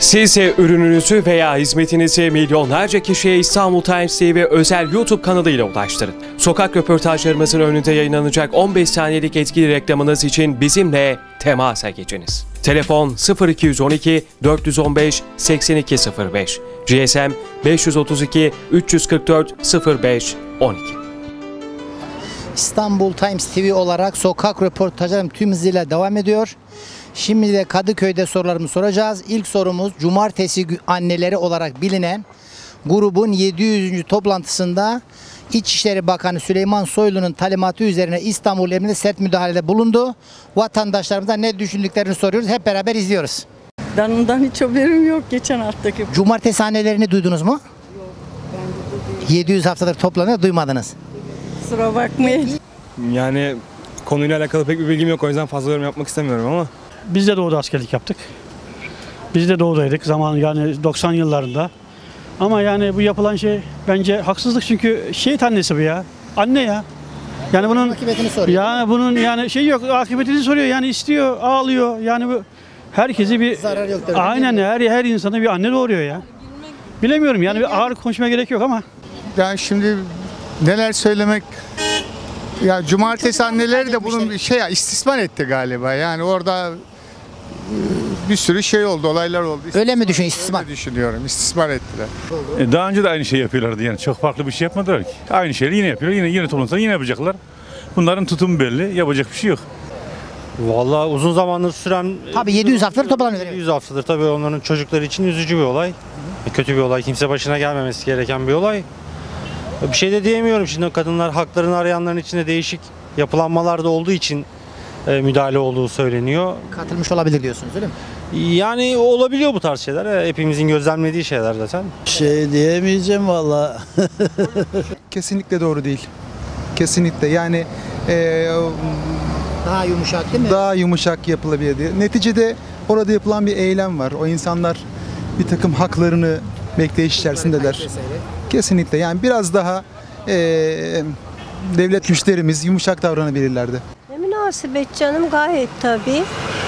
Siz de ürününüzü veya hizmetinizi milyonlarca kişiye İstanbul Times TV özel YouTube kanalıyla ulaştırın. Sokak röportajlarımızın önünde yayınlanacak 15 saniyelik etkili reklamınız için bizimle temasa geçiniz. Telefon 0212 415 8205, GSM 532 344 05 12. İstanbul Times TV olarak sokak röportajlarım tüm hızıyla devam ediyor. Şimdi de Kadıköy'de sorularımızı soracağız. İlk sorumuz cumartesi anneleri olarak bilinen grubun 700. toplantısında İçişleri Bakanı Süleyman Soylu'nun talimatı üzerine İstanbul Emniyetinde sert müdahalede bulundu. Vatandaşlarımıza ne düşündüklerini soruyoruz. Hep beraber izliyoruz. Ben ondan hiç haberim yok geçen haftaki. Cumartesi annelerini duydunuz mu? Yok, ben de 700 haftadır toplanıyor, duymadınız. kusura bakmayın. Yani konuyla alakalı pek bir bilgim yok, o yüzden fazla yorum yapmak istemiyorum ama. Biz de doğuda askerlik yaptık. Biz de doğudaydık zaman yani 90 yıllarında. Ama yani bu yapılan şey bence haksızlık, çünkü şehit annesi bu ya. Anne ya. Yani bunun Akıbetini soruyor. yani bunun yani şey yok, akıbetini soruyor. Yani istiyor, ağlıyor. Yani bu herkesi bir Zarar yok. aynen her insana bir anne doğuruyor ya. Bilemiyorum yani bir ağır konuşmaya gerek yok ama. Yani şimdi neler söylemek, ya cumartesi anneleri de bunun bir şey istismar etti galiba. Yani orada bir sürü şey oldu, olaylar oldu. Öyle mi düşün, istismar? Öyle düşünüyorum. İstismar ettiler. Daha önce de aynı şey yapıyorlardı, yani çok farklı bir şey yapmadılar ki. Aynı şeyi yine yapıyorlar, yine toplantıda yine yapacaklar. Bunların tutumu belli, yapacak bir şey yok. Vallahi uzun zamandır süren... Tabii 700 haftadır toplanıyor. 700 haftadır tabii onların çocukları için üzücü bir olay. Kötü bir olay, kimse başına gelmemesi gereken bir olay. Bir şey de diyemiyorum, şimdi kadınlar haklarını arayanların içinde değişik yapılanmalar da olduğu için müdahale olduğu söyleniyor. Katılmış olabilir diyorsunuz, öyle mi? Yani olabiliyor bu tarz şeyler, hepimizin gözlemlediği şeyler zaten. Şey diyemeyeceğim valla. Kesinlikle doğru değil. Kesinlikle yani Daha yumuşak değil mi? daha yumuşak yapılabilir. Neticede orada yapılan bir eylem var. O insanlar bir takım haklarını bekleyiş içerisindeler. Kesinlikle yani biraz daha devlet güçlerimiz yumuşak davranabilirlerdi. Ne münasebet canım, gayet tabii.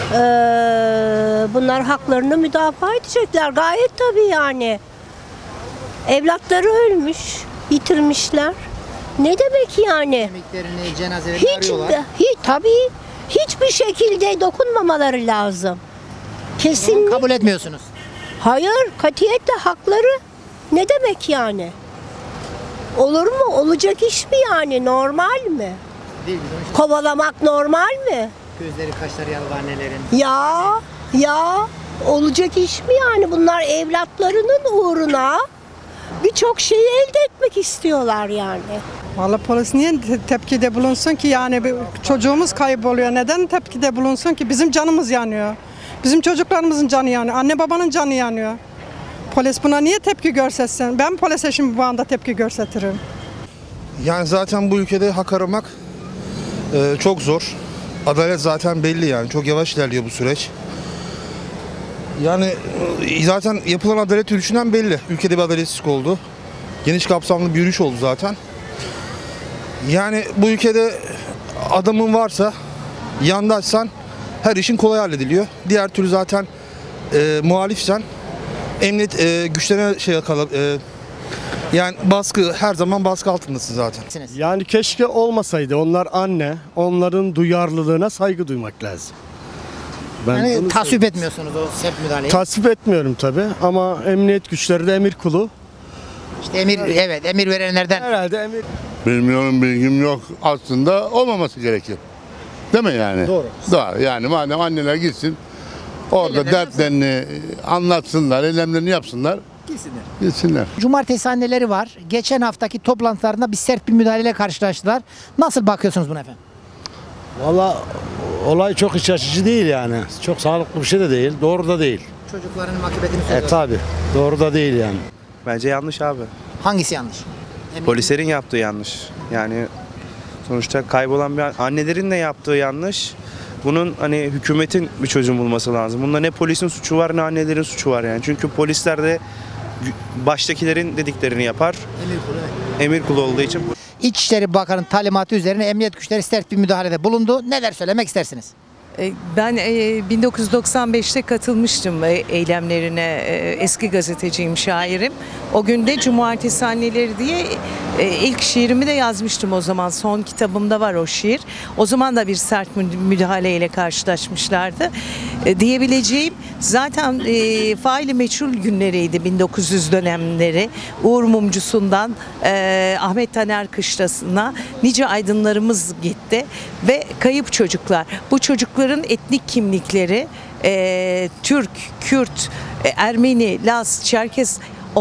Bunlar haklarını müdafaa edecekler gayet tabii yani. Evlatları ölmüş, bitirmişler. Ne demek yani? Kemiklerini, cenazelerini arıyorlar. Tabii hiçbir şekilde dokunmamaları lazım. Kesinlikle. Kabul etmiyorsunuz. Hayır, katiyetle hakları. Ne demek yani? Olur mu? Olacak iş mi yani? Normal mi? Değil, Kovalamak normal mi? gözleri, kaşları yalı annelerin. Ya olacak iş mi yani? Bunlar evlatlarının uğruna birçok şeyi elde etmek istiyorlar yani. Vallahi polis niye tepkide bulunsun ki, yani bir çocuğumuz kayboluyor. Neden tepkide bulunsun ki? Bizim canımız yanıyor. Bizim çocuklarımızın canı yanıyor. Anne babanın canı yanıyor. Polis buna niye tepki göstersin? Ben polise şimdi bu anda tepki gösteririm. Yani zaten bu ülkede hak aramak çok zor. Adalet zaten belli yani. Çok yavaş ilerliyor bu süreç. Yani zaten yapılan adalet yürüyüşünden belli. Ülkede bir adaletsizlik oldu. Geniş kapsamlı bir yürüyüş oldu zaten. Yani bu ülkede adamın varsa, yandaşsan her işin kolay hallediliyor. Diğer türlü zaten muhalifsen emniyet güçlerine yani baskı, her zaman baskı altındasın zaten. Yani keşke olmasaydı. Onlar anne. Onların duyarlılığına saygı duymak lazım. Ben Yani tasvip etmiyorsunuz o sert müdahaleyi. tasvip etmiyorum tabii ama emniyet güçleri de emir kulu. İşte emir verenlerden. Herhalde emir. Bilmiyorum, bilgim yok. Aslında olmaması gerekir. Değil mi yani? Doğru. Doğru. Yani madem anneler gitsin, orada dertlerini anlatsınlar, eylemlerini yapsınlar. Gitsinler. Cumartesi anneleri var. Geçen haftaki toplantılarında bir sert bir müdahaleyle karşılaştılar. Nasıl bakıyorsunuz buna efendim? Valla olay çok iç açıcı değil yani. Çok sağlıklı bir şey de değil. Doğru da değil. Çocukların akıbetini soruyorlar. Tabii. Doğru da değil yani. Bence yanlış abi. Hangisi yanlış? Polislerin yaptığı yanlış. Yani sonuçta kaybolan bir annelerin de yaptığı yanlış. Bunun hani hükümetin bir çözüm bulması lazım. Bunda ne polisin suçu var ne annelerin suçu var yani. Çünkü polisler de baştakilerin dediklerini yapar. Emir kulu olduğu için. İçişleri Bakanı'nın talimatı üzerine emniyet güçleri sert bir müdahalede bulundu. Neler söylemek istersiniz? Ben 1995'te katılmıştım eylemlerine. Eski gazeteciyim, şairim. O gün de Cumartesi Anneleri diye ilk şiirimi de yazmıştım o zaman. Son kitabımda var o şiir. O zaman da bir sert müdahaleyle karşılaşmışlardı. Diyebileceğim zaten faili meçhul günleriydi 1900 dönemleri. Uğur Mumcusu'ndan Ahmet Taner Kışlası'na nice aydınlarımız gitti ve kayıp çocuklar. Bu çocukların etnik kimlikleri Türk, Kürt, Ermeni, Laz, Çerkes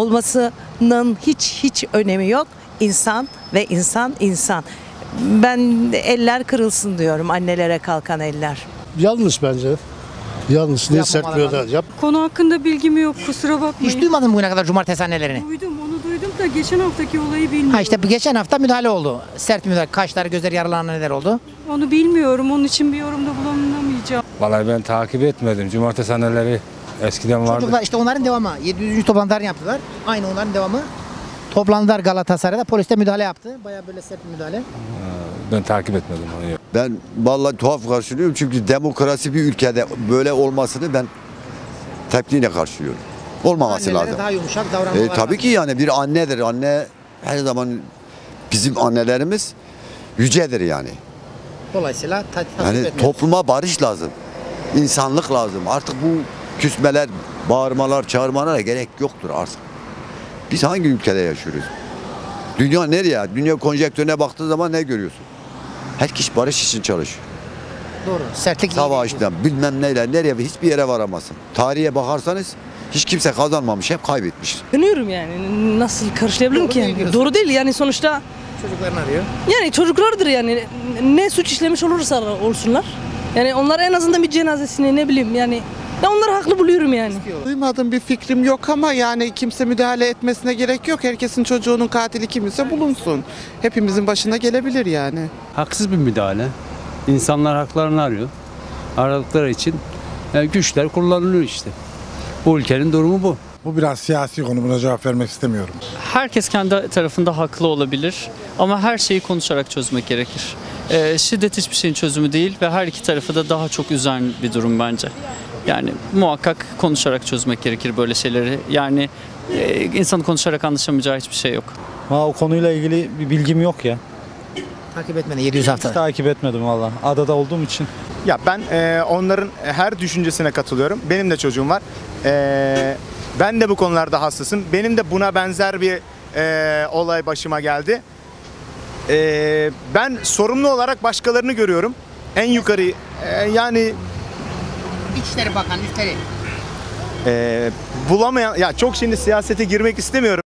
olmasının hiç önemi yok. İnsan ve insan. Ben eller kırılsın diyorum, annelere kalkan eller. Yanlış bence. Yanlış. Niye sert müdahale yap? Konu hakkında bilgim yok, kusura bakmayın. Hiç duymadın mı bugüne kadar cumartesi annelerini? Onu duydum da geçen haftaki olayı bilmiyorum. Ha işte geçen hafta müdahale oldu. Sert müdahale. Kaşları, gözleri yaralanan neler oldu? Onu bilmiyorum, onun için bir yorumda bulunamayacağım. Vallahi ben takip etmedim. Cumartesi anneleri eskiden vardı. Çocuklar işte onların devamı. 700. toplantılarını yaptılar. Aynı onların devamı. Toplandılar Galatasaray'da. Polis de müdahale yaptı. Bayağı böyle sert bir müdahale. Ben takip etmedim onu. Ben vallahi tuhaf karşılıyorum çünkü demokrasi bir ülkede böyle olmasını ben tepkiyle karşılıyorum. Olmaması Annelere lazım. daha yumuşak davranmalar Tabii ki yani bir annedir. Anne her zaman bizim annelerimiz yücedir yani. Dolayısıyla Yani topluma barış lazım. İnsanlık lazım. Artık bu küsmeler, bağırmalar, çağırmalara gerek yoktur artık. Biz hangi ülkede yaşıyoruz? Dünya nereye? Dünya konjektörüne baktığın zaman ne görüyorsun? Herkes barış için çalışıyor. Doğru. Sertlik Savaştan bilmem neyle nereye hiçbir yere varamazsın. Tarihe bakarsanız hiç kimse kazanmamış, hep kaybetmiş. Bilmiyorum yani nasıl karşılayabilirim ki yani. Doğru değil yani sonuçta. Çocuklarını arıyor. Yani çocuklardır yani ne suç işlemiş olursa olsunlar. Yani onlar en azından bir cenazesini ne bileyim yani. Ben onları haklı buluyorum yani. Duymadığım bir fikrim yok ama yani kimse müdahale etmesine gerek yok. Herkesin çocuğunun katili kimse bulunsun. Hepimizin başına gelebilir yani. Haksız bir müdahale. İnsanlar haklarını arıyor. Aradıkları için güçler kullanılıyor işte. Bu ülkenin durumu bu. Bu biraz siyasi konu, buna cevap vermek istemiyorum. Herkes kendi tarafında haklı olabilir ama her şeyi konuşarak çözmek gerekir. Şiddet hiçbir şeyin çözümü değil ve her iki tarafı da daha çok üzen bir durum bence. Yani muhakkak konuşarak çözmek gerekir böyle şeyleri. Yani insanın konuşarak anlaşamayacağı hiçbir şey yok. O konuyla ilgili bir bilgim yok ya. Takip etmedi 700 hafta. Hiç takip etmedim valla. Adada olduğum için. Ya ben onların her düşüncesine katılıyorum. Benim de çocuğum var. Ben de bu konularda hassasım. Benim de buna benzer bir olay başıma geldi. Ben sorumlu olarak başkalarını görüyorum. En yukarı yani İçişleri Bakanı üstelik. bulamayan, ya çok şimdi siyasete girmek istemiyorum.